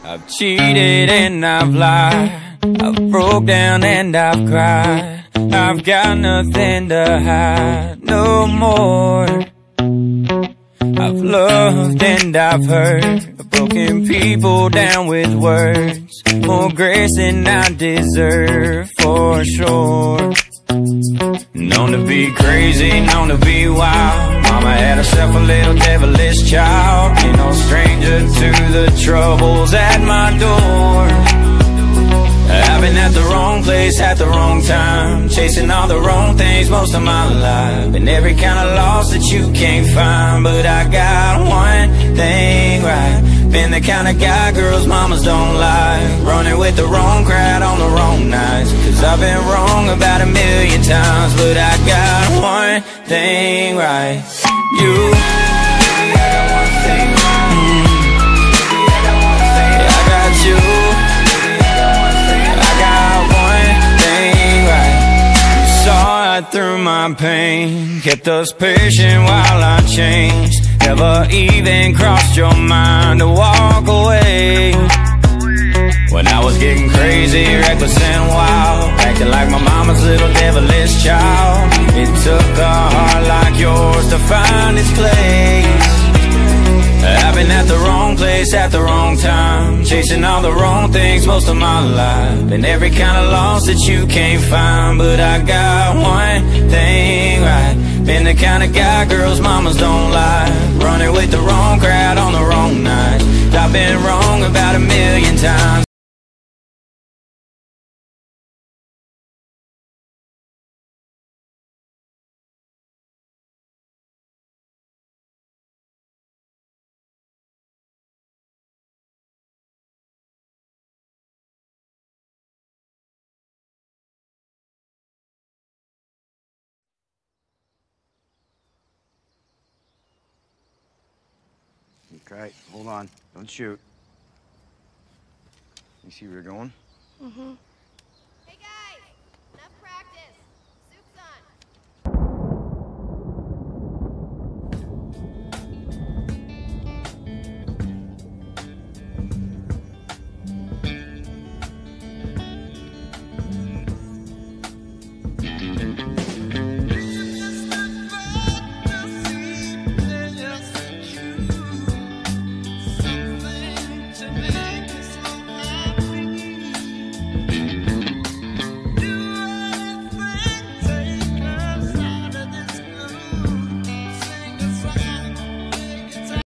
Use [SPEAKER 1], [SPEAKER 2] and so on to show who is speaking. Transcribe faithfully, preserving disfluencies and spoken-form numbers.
[SPEAKER 1] I've cheated and I've lied, I've broke down and I've cried. I've got nothing to hide no more. I've loved and I've hurt, broken people down with words, more grace than I deserve for sure. Known to be crazy, known to be wild. Mama had herself a little devilish child. Ain't no stranger to the troubles at my door. I've been at the wrong place at the wrong time, chasing all the wrong things most of my life. Been every kind of loss that you can't find, but I got one thing right. Been the kind of guy girls mamas don't like, running with the wrong crowd on the wrong nights. Cause I've been wrong about a million times, but I got one thing right. You, I got one thing right. Mm. I got one thing right. I got you. Through my pain, kept us patient while I changed. Never even crossed your mind to walk away. When I was getting crazy, reckless and wild, acting like my mama's little devilish child. It took a heart like yours to find its place. I've been at the wrong place at the wrong time, chasing all the wrong things most of my life. Been every kind of loss that you can't find, but I got one thing right. Been the kind of guy girls mamas don't like, running with the wrong crowd on the wrong night. I've been wrong about a million times.
[SPEAKER 2] Okay, hold on. Don't shoot. You see where you're going?
[SPEAKER 3] Mm-hmm.